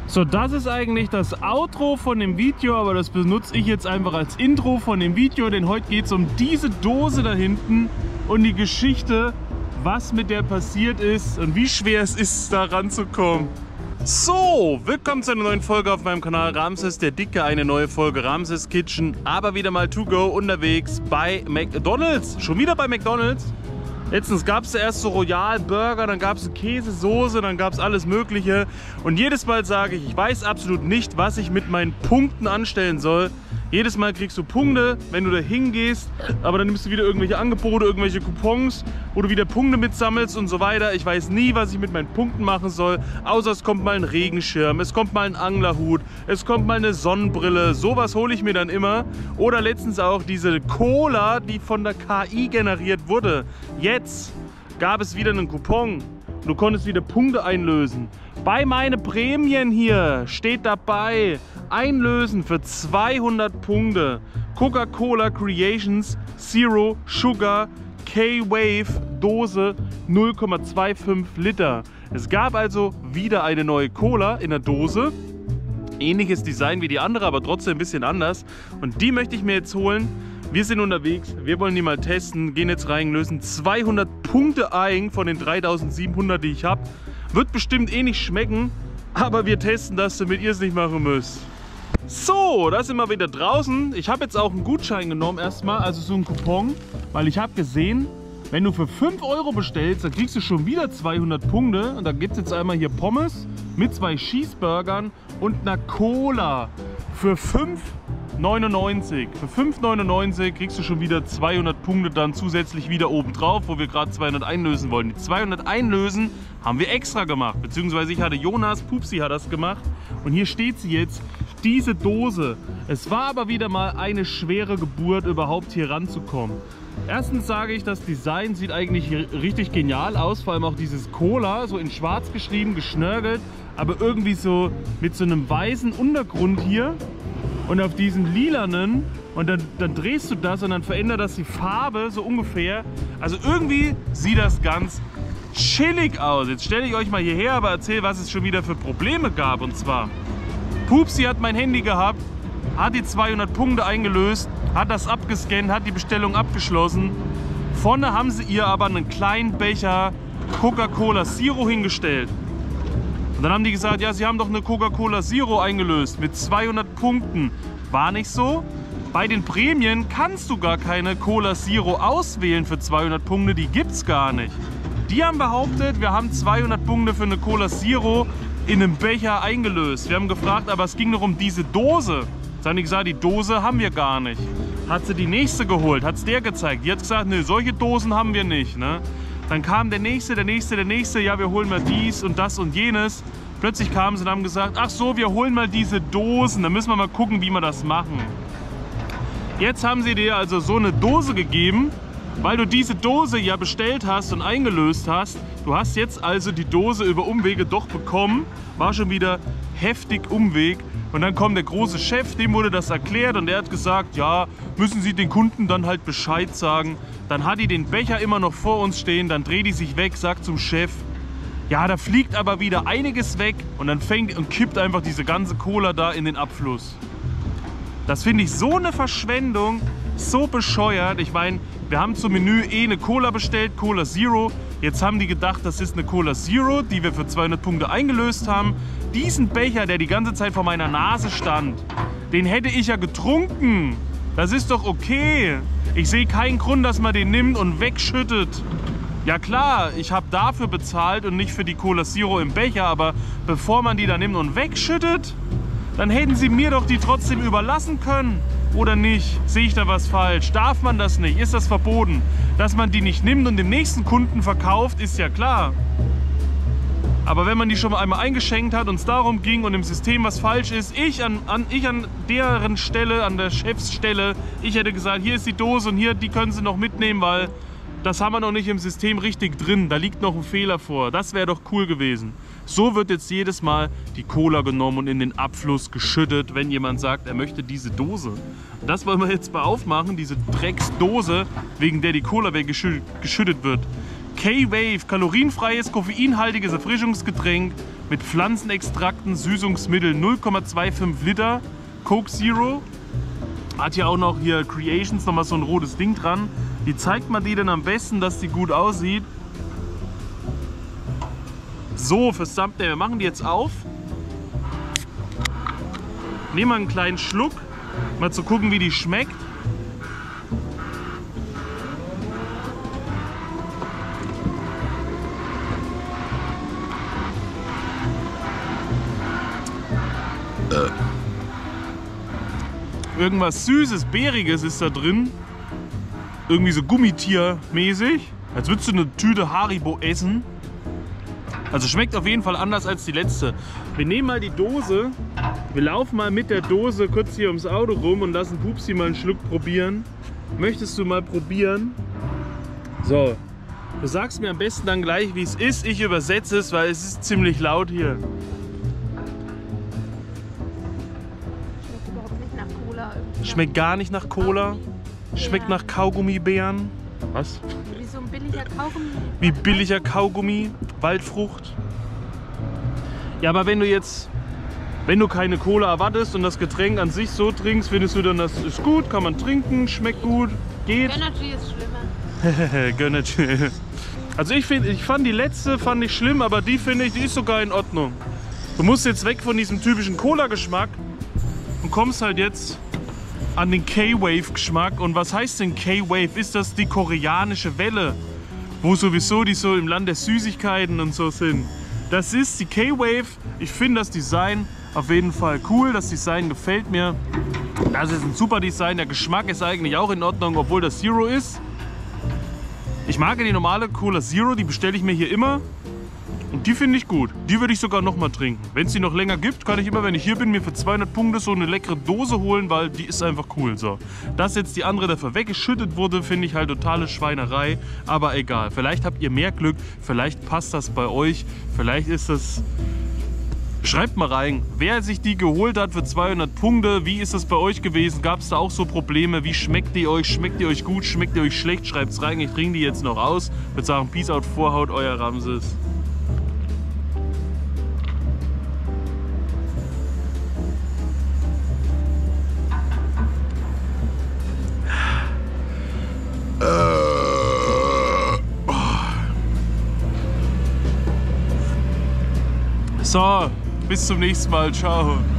So, das ist eigentlich das Outro von dem Video, aber das benutze ich jetzt einfach als Intro von dem Video, denn heute geht es um diese Dose da hinten und die Geschichte, was mit der passiert ist und wie schwer es ist, da ranzukommen. So, willkommen zu einer neuen Folge auf meinem Kanal Ramses der Dicke, eine neue Folge Ramses Kitchen, aber wieder mal to go unterwegs bei McDonald's. Schon wieder bei McDonald's? Letztens gab es erst so Royal Burger, dann gab es Käsesoße, dann gab es alles Mögliche. Und jedes Mal sage ich weiß absolut nicht, was ich mit meinen Punkten anstellen soll. Jedes Mal kriegst du Punkte, wenn du da hingehst, aber dann nimmst du wieder irgendwelche Angebote, irgendwelche Coupons, wo du wieder Punkte mitsammelst und so weiter. Ich weiß nie, was ich mit meinen Punkten machen soll, außer es kommt mal ein Regenschirm, es kommt mal ein Anglerhut, es kommt mal eine Sonnenbrille. Sowas hole ich mir dann immer. Oder letztens auch diese Cola, die von der KI generiert wurde. Jetzt gab es wieder einen Coupon. Du konntest wieder Punkte einlösen. Bei meine Prämien hier steht dabei, einlösen für 200 Punkte. Coca-Cola Creations Zero Sugar K-Wave Dose 0,25 Liter. Es gab also wieder eine neue Cola in der Dose. Ähnliches Design wie die andere, aber trotzdem ein bisschen anders. Und die möchte ich mir jetzt holen. Wir sind unterwegs, wir wollen die mal testen, gehen jetzt rein, lösen 200 Punkte ein von den 3700, die ich habe. Wird bestimmt eh nicht schmecken, aber wir testen das, damit ihr es nicht machen müsst. So, da sind wir wieder draußen. Ich habe jetzt auch einen Gutschein genommen erstmal, also so einen Coupon, weil ich habe gesehen, wenn du für 5 Euro bestellst, dann kriegst du schon wieder 200 Punkte. Und da gibt es jetzt einmal hier Pommes mit 2 Cheeseburgern und einer Cola für 5,99. Für 5,99 kriegst du schon wieder 200 Punkte dann zusätzlich wieder oben drauf, wo wir gerade 200 einlösen wollen. Die 200 einlösen haben wir extra gemacht, beziehungsweise ich hatte Jonas, Pupsi hat das gemacht. Und hier steht sie jetzt, diese Dose. Es war aber wieder mal eine schwere Geburt, überhaupt hier ranzukommen. Erstens sage ich, das Design sieht eigentlich richtig genial aus, vor allem auch dieses Cola, so in schwarz geschrieben, geschnörgelt, aber irgendwie so mit so einem weißen Untergrund hier und auf diesen lilanen und dann drehst du das und dann verändert das die Farbe so ungefähr. Also irgendwie sieht das ganz chillig aus. Jetzt stelle ich euch mal hierher, aber erzähle, was es schon wieder für Probleme gab. Und zwar, Pupsi hat mein Handy gehabt, hat die 200 Punkte eingelöst, hat das abgescannt, hat die Bestellung abgeschlossen. Vorne haben sie ihr aber einen kleinen Becher Coca-Cola Zero hingestellt. Und dann haben die gesagt, ja, sie haben doch eine Coca-Cola Zero eingelöst mit 200 Punkten. War nicht so. Bei den Prämien kannst du gar keine Cola Zero auswählen für 200 Punkte, die gibt's gar nicht. Die haben behauptet, wir haben 200 Punkte für eine Cola Zero in einem Becher eingelöst. Wir haben gefragt, aber es ging nur um diese Dose. Dann haben die gesagt, die Dose haben wir gar nicht. Hat sie die nächste geholt, hat es der gezeigt. Die hat gesagt, ne, solche Dosen haben wir nicht. Ne? Dann kam der nächste, ja, wir holen mal dies und das und jenes. Plötzlich kamen sie und haben gesagt, ach so, wir holen mal diese Dosen. Dann müssen wir mal gucken, wie wir das machen. Jetzt haben sie dir also so eine Dose gegeben, weil du diese Dose ja bestellt hast und eingelöst hast. Du hast jetzt also die Dose über Umwege doch bekommen. War schon wieder heftig Umweg. Und dann kommt der große Chef, dem wurde das erklärt und der hat gesagt, ja, müssen Sie den Kunden dann halt Bescheid sagen. Dann hat die den Becher immer noch vor uns stehen, dann dreht die sich weg, sagt zum Chef, ja, da fliegt aber wieder einiges weg und dann fängt und kippt einfach diese ganze Cola da in den Abfluss. Das finde ich so eine Verschwendung, so bescheuert. Ich meine, wir haben zum Menü eine Cola bestellt, Cola Zero. Jetzt haben die gedacht, das ist eine Cola Zero, die wir für 200 Punkte eingelöst haben. Diesen Becher, der die ganze Zeit vor meiner Nase stand, den hätte ich ja getrunken. Das ist doch okay. Ich sehe keinen Grund, dass man den nimmt und wegschüttet. Ja klar, ich habe dafür bezahlt und nicht für die Cola Zero im Becher, aber bevor man die dann nimmt und wegschüttet, dann hätten sie mir doch die trotzdem überlassen können. Oder nicht? Sehe ich da was falsch? Darf man das nicht? Ist das verboten? Dass man die nicht nimmt und dem nächsten Kunden verkauft, ist ja klar. Aber wenn man die schon einmal eingeschenkt hat und es darum ging und im System was falsch ist, ich an deren Stelle, an der Chefsstelle, ich hätte gesagt, hier ist die Dose und hier, die können Sie noch mitnehmen, weil das haben wir noch nicht im System richtig drin. Da liegt noch ein Fehler vor. Das wäre doch cool gewesen. So wird jetzt jedes Mal die Cola genommen und in den Abfluss geschüttet, wenn jemand sagt, er möchte diese Dose. Das wollen wir jetzt mal aufmachen, diese Drecksdose, wegen der die Cola weggeschüttet wird. K-Wave, kalorienfreies, koffeinhaltiges Erfrischungsgetränk mit Pflanzenextrakten, Süßungsmittel 0,25 Liter, Coke Zero. Hat ja auch noch hier Creations, nochmal so ein rotes Ding dran. Wie zeigt man die denn am besten, dass die gut aussieht? So, fürs Thumbnail. Wir machen die jetzt auf. Nehmen wir einen kleinen Schluck, mal zu gucken, wie die schmeckt. Irgendwas Süßes, Beeriges ist da drin. Irgendwie so Gummitiermäßig. Als würdest du eine Tüte Haribo essen. Also schmeckt auf jeden Fall anders als die letzte. Wir nehmen mal die Dose. Wir laufen mal mit der Dose kurz hier ums Auto rum und lassen Pupsi mal einen Schluck probieren. Möchtest du mal probieren? So. Du sagst mir am besten dann gleich, wie es ist. Ich übersetze es, weil es ist ziemlich laut hier. Schmeckt gar nicht nach Cola. Schmeckt nach Kaugummibären. Was? Wie so ein billiger Kaugummi. Wie billiger Kaugummi, Waldfrucht. Ja, aber wenn du keine Cola erwartest und das Getränk an sich so trinkst, findest du dann, das ist gut, kann man trinken, schmeckt gut, geht. Gönnergy ist schlimmer. Gönnergy. Also ich fand die letzte schlimm, aber die finde ich, die ist sogar in Ordnung. Du musst jetzt weg von diesem typischen Cola-Geschmack und kommst halt jetzt an den K-Wave-Geschmack. Und was heißt denn K-Wave? Ist das die koreanische Welle, wo sowieso die so im Land der Süßigkeiten und so sind? Das ist die K-Wave. Ich finde das Design auf jeden Fall cool. Das Design gefällt mir. Das ist ein super Design. Der Geschmack ist eigentlich auch in Ordnung, obwohl das Zero ist. Ich mag die normale Cola Zero, die bestelle ich mir hier immer. Und die finde ich gut. Die würde ich sogar noch mal trinken. Wenn es die noch länger gibt, kann ich immer, wenn ich hier bin, mir für 200 Punkte so eine leckere Dose holen, weil die ist einfach cool. So. Dass jetzt die andere dafür weggeschüttet wurde, finde ich halt totale Schweinerei. Aber egal. Vielleicht habt ihr mehr Glück. Vielleicht passt das bei euch. Vielleicht ist das... Schreibt mal rein, wer sich die geholt hat für 200 Punkte. Wie ist das bei euch gewesen? Gab es da auch so Probleme? Wie schmeckt die euch? Schmeckt die euch gut? Schmeckt die euch schlecht? Schreibt es rein. Ich trinke die jetzt noch aus. Ich würde sagen, Peace out, Vorhaut, euer Ramses. So, bis zum nächsten Mal. Ciao.